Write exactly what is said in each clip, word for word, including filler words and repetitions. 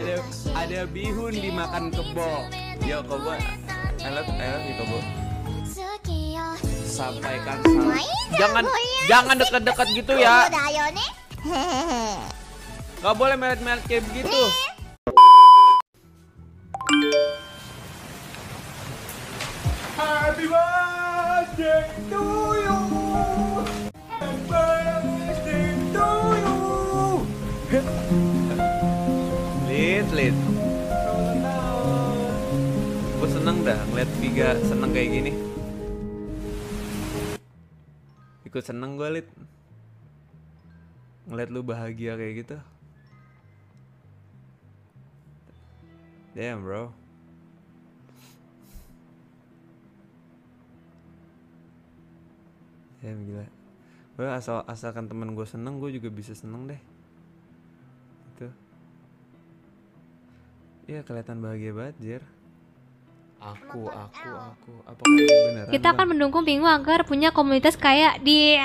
ada ada bihun dimakan kebo. Yo kebo, I love I love you kebo. Sampaikan salam. Jangan jangan dekat-dekat gitu ya. Gak boleh meret-meret kayak begitu. Happy birthday to you. Happy birthday to you. Lit, lit. Gue seneng dah ngeliat Viga seneng kayak gini. Ikut seneng gue, Lit. Ngeliat lu bahagia kayak gitu. Damn, bro. Damn, gila. Gue asal asalkan temen gue seneng, gue juga bisa seneng deh. Gitu. Iya, kelihatan bahagia banget, Jer. Aku, aku, aku. Apa beneran? Kita akan mendukung Pingu agar punya komunitas kayak dia.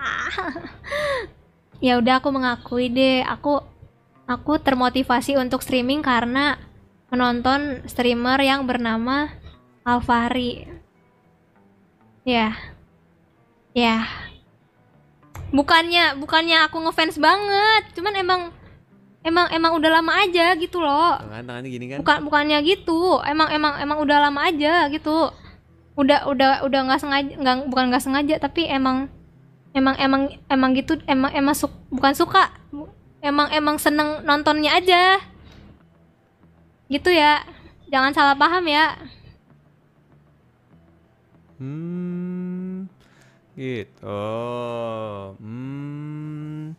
Ya udah, aku mengakui deh, aku aku termotivasi untuk streaming karena menonton streamer yang bernama Alvari. Ya. Ya. Bukannya bukannya aku ngefans banget, cuman emang emang emang udah lama aja gitu loh. Tangan tangannya gini kan? Bukan bukannya gitu, emang emang emang udah lama aja gitu. Udah udah udah nggak sengaja, nggak bukan nggak sengaja, tapi emang emang emang emang gitu, emang emang su, bukan suka, emang emang seneng nontonnya aja. Gitu ya, jangan salah paham ya. Hmm, gitu. Hmm.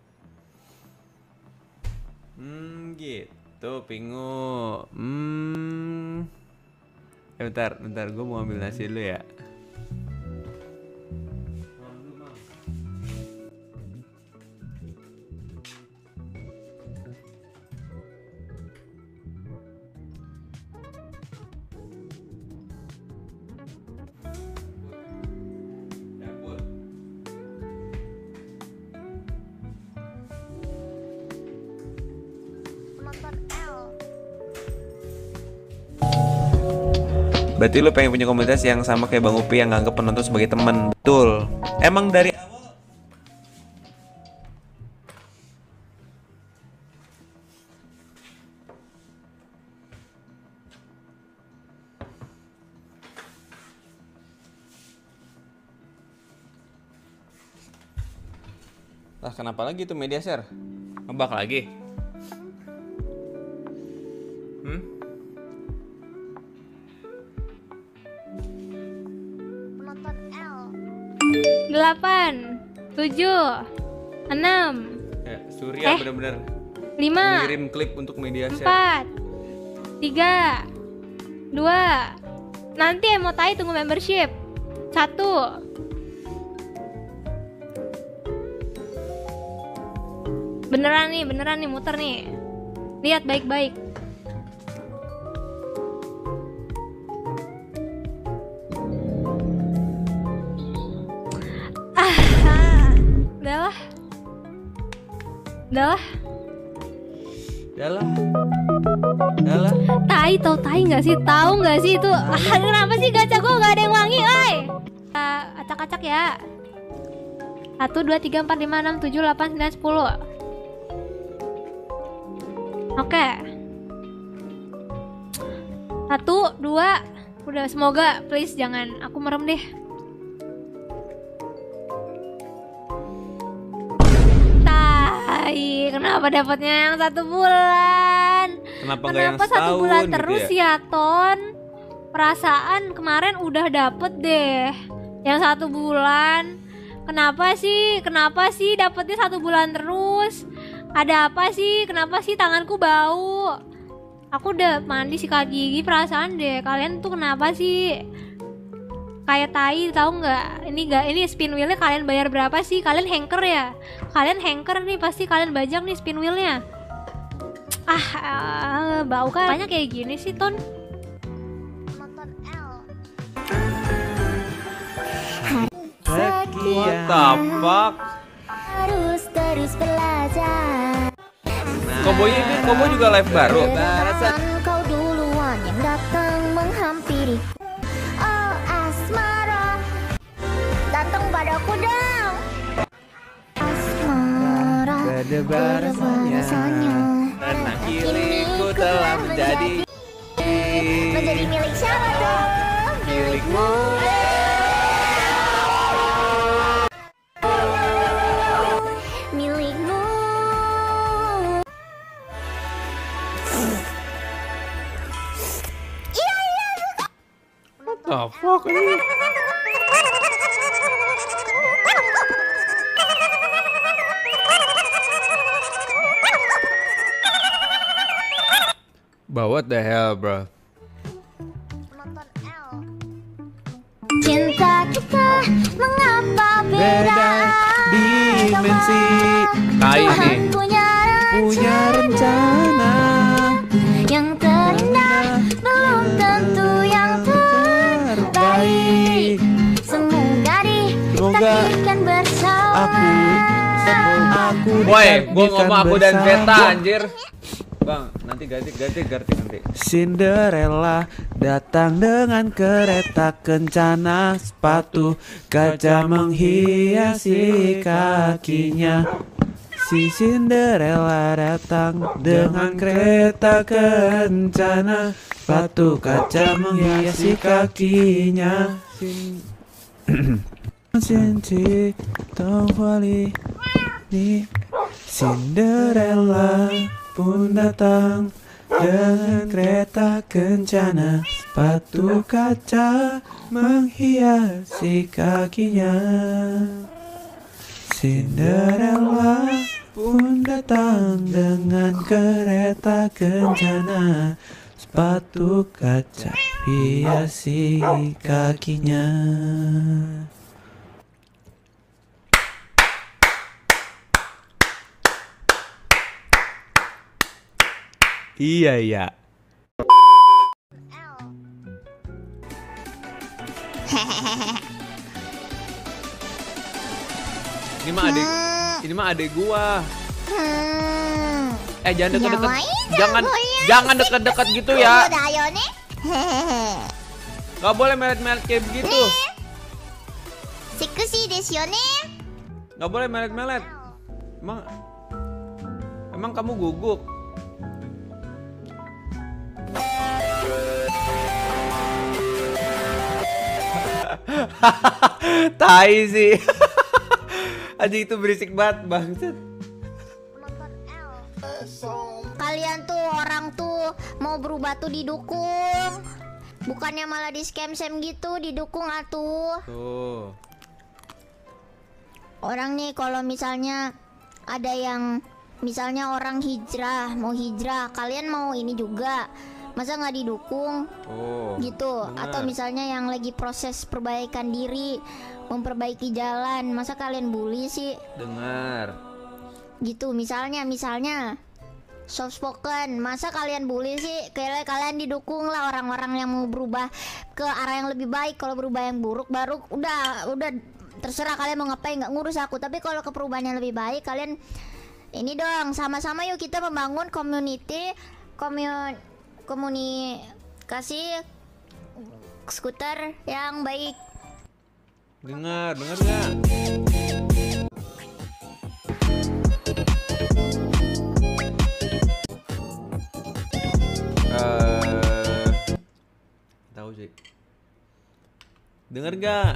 Hmm, gitu, Pingu. Hmm. Eh, bentar, bentar, gue mau ambil nasi dulu ya. Berarti lu pengen punya komunitas yang sama kayak Bang Upi yang nganggep penonton sebagai teman. Betul. Emang dari awal. Lah kenapa lagi tuh media share? Ngebak lagi? Hmm? Delapan, tujuh, enam, Ya, Surya eh, bener-bener lima, ngirim klip untuk media share. empat, tiga, dua. Nanti emotai tunggu membership. Satu. Beneran nih, beneran nih, muter nih. Lihat baik-baik. Udahlah. Udahlah. Udahlah. Udahlah. Tai tau tai nggak sih? Tahu nggak sih itu? Ah, kenapa sih gacha gue nggak ada yang wangi, oi? Uh, acak-acak ya. Satu, dua, tiga, empat, lima, enam, tujuh, delapan, sembilan, sepuluh. Oke. Satu, dua. Udah, semoga please jangan aku merem deh. Kenapa dapatnya yang satu bulan? Kenapa, Kenapa yang satu bulan gitu terus ya? ya, Ton? Perasaan kemarin udah dapet deh yang satu bulan. Kenapa sih? Kenapa sih dapetnya satu bulan terus? Ada apa sih? Kenapa sih tanganku bau? Aku udah mandi sikat gigi, perasaan deh. Kalian tuh kenapa sih? Kayak tai, tahu nggak? Ini nggak, ini spin wheelnya kalian bayar berapa sih? Kalian hacker ya? Kalian hacker nih, pasti kalian bajak nih spin wheelnya. Ah, ah bau kan? Banyak kayak gini sih, Ton. Sekian. Tapak. Harus terus belajar. Nah, Koboy ini Koboy juga live baru. Kedatangan kau duluan yang datang menghampiri. Oh asmara, datang padaku dong. Asmara, Berdebar rasanya. Karena kiriku telah menjadi menjadi milik siapa dong? milikmu. Milikmu. Iya iya. What the fuck ini? But what the hell, bro? Nonton L. Cinta kita mengapa beda dimensi. Nah ini Tuhan punya punya rencana yang terindah belum tentu yang terbaik. Semoga ditakdirkan bersama. aku Woi, gua ngomong aku dan Veta anjir. Bang, nanti ganti ganti ganti nanti. Cinderella datang dengan kereta kencana, sepatu kaca menghiasi kakinya. Si Cinderella datang dengan kereta kencana, sepatu kaca menghiasi kakinya. Cinci Tongwali ni Cinderella pun datang dengan kereta kencana, sepatu kaca menghiasi kakinya. Cinderella pun datang dengan kereta kencana, sepatu kaca hiasi kakinya. Iya iya. Ini mah adik, ini mah adik gua. Hmm. Eh jangan deket-deket, Nyamain jangan jagonya. jangan deket-deket gitu ya. Udah ayo nih. Gak boleh meret-meret kayak begitu. Seksi desu yo ne. Gak boleh meret-meret. Emang, emang kamu guguk? Tai sih. Anjing itu berisik banget bangsat. Kalian tuh orang tuh mau berubah tuh didukung. Bukannya malah di scam-scam gitu, didukung atuh. Tuh. Orang nih kalau misalnya ada yang misalnya orang hijrah, mau hijrah, kalian mau ini juga. Masa nggak didukung? Oh. Gitu. Bener. Atau misalnya yang lagi proses perbaikan diri, memperbaiki jalan, masa kalian bully sih? Dengar. Gitu. Misalnya, misalnya soft spoken, masa kalian bully sih? Kayak kalian didukung lah orang-orang yang mau berubah ke arah yang lebih baik. Kalau berubah yang buruk baru udah udah terserah kalian mau ngapain, nggak ngurus aku. Tapi kalau ke perubahan yang lebih baik, kalian ini dong, sama-sama yuk kita membangun community komun komunikasi skuter yang baik. Dengar, dengar nggak? Eh, tahu sih. Dengar nggak?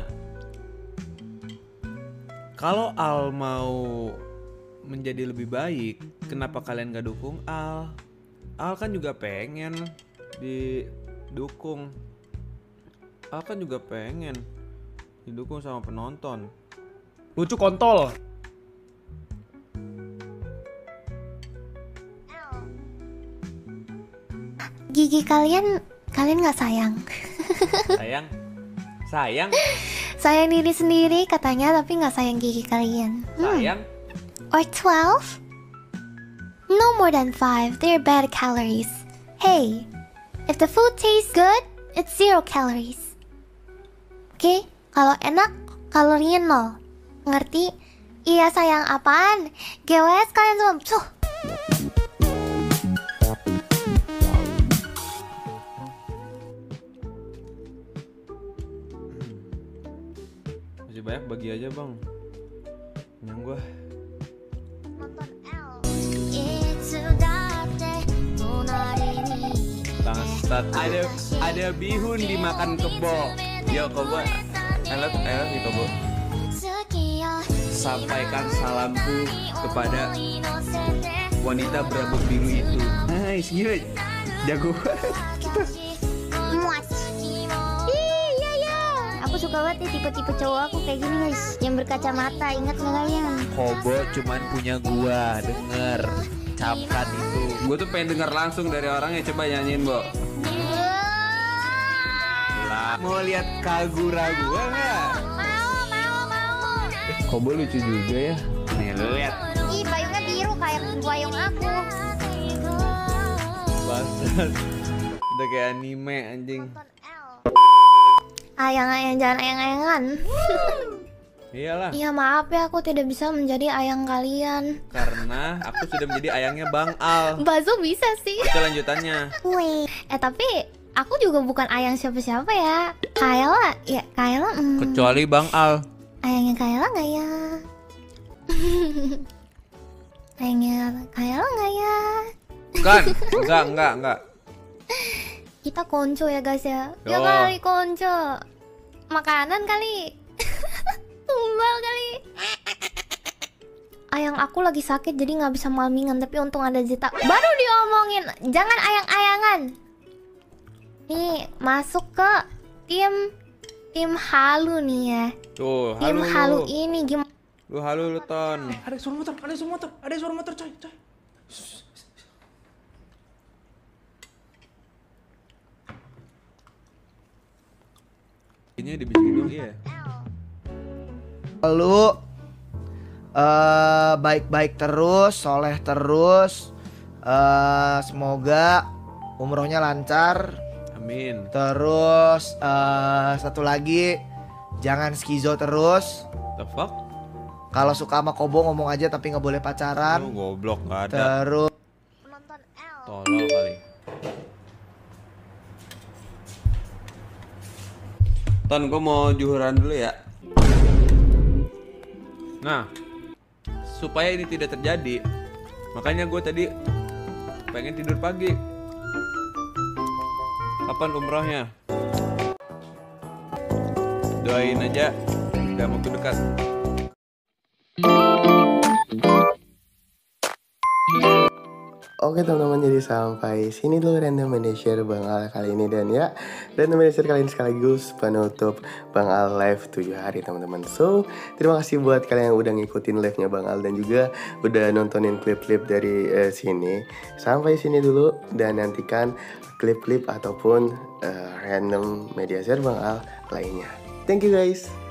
Kalau Al mau menjadi lebih baik, kenapa kalian gak dukung Al? Al kan juga pengen didukung. Al kan juga pengen didukung sama penonton. Lucu kontol. Gigi kalian, kalian nggak sayang? Sayang, sayang, Sayang diri sendiri katanya, tapi nggak sayang gigi kalian. Hmm. sayang. Or twelve? No more than five, they're bad calories. Hey, if the food tastes good, it's zero calories. Oke, okay? Kalau enak, kalorinya nol. Ngerti? Iya sayang apaan? G W S kalian semua. Cuh. lagi aja bang. Kenyang gua. Bangsat, ada ada bihun dimakan kebo. Yo kebo, I love, I love you kebo. Sampaikan salamku kepada wanita berambut biru itu. Nice, gila, jago banget. Muat. Iya ya. Aku suka banget nih tipe-tipe cowok aku kayak gini guys, yang berkacamata. Ingat nggak kalian? Kobo cuman punya gua, denger capkan itu. Gua tuh pengen denger langsung dari orangnya, coba nyanyiin, Bo. Lah, mau lihat Kagura gua nggak? Mau, mau, mau. Kobo lucu juga ya. Nih lu lihat. Ih, payungnya biru kayak payung aku. Bangsat. Udah kayak anime anjing. Ayang-ayang jangan ayang-ayangan. Iyalah. Iya maaf ya, aku tidak bisa menjadi ayang kalian. Karena aku sudah menjadi ayangnya Bang Al. Bazo bisa sih. Itu lanjutannya. Wih, eh tapi aku juga bukan ayang siapa-siapa ya. Kayla, ya Kayla. Hmm. Kecuali Bang Al. Ayangnya Kayla nggak ya? Ayangnya Kayla nggak ya? Kan? Enggak, enggak, enggak. Kita konco ya guys ya. Ya Yo. kali konco. Makanan kali. Tumbal kali. Ayang aku lagi sakit jadi nggak bisa malmingan, tapi untung ada Zeta. Baru diomongin, jangan ayang-ayangan. Nih masuk ke tim tim halu nih ya. Tuh, Tim halu halu lu. ini gimana? Lu halu lu Ton. Ada suara motor, ada suara motor, ada suara motor coy, coy. Ini dibisikin dulu ya. Lu eh baik-baik terus, soleh terus. eh semoga umrohnya lancar. Amin. Terus eh satu lagi, jangan skizo terus. The fuck? Kalau suka sama Kobo ngomong aja tapi nggak boleh pacaran. Lu goblok enggak ada. Terus Tolol kali. Ton, gue mau juhuran dulu ya. Nah, supaya ini tidak terjadi, makanya gue tadi pengen tidur pagi. Kapan umrohnya? Doain aja, gak mau dekat. Oke teman-teman, jadi sampai sini dulu Random Share Bang Al kali ini. Dan ya, Random Share kali ini sekaligus penutup Bang Al live tujuh hari teman-teman. So, terima kasih buat kalian yang udah ngikutin live-nya Bang Al dan juga udah nontonin klip-klip dari uh, sini. Sampai sini dulu dan nantikan klip-klip ataupun uh, Random Media Share Bang Al lainnya. Thank you guys.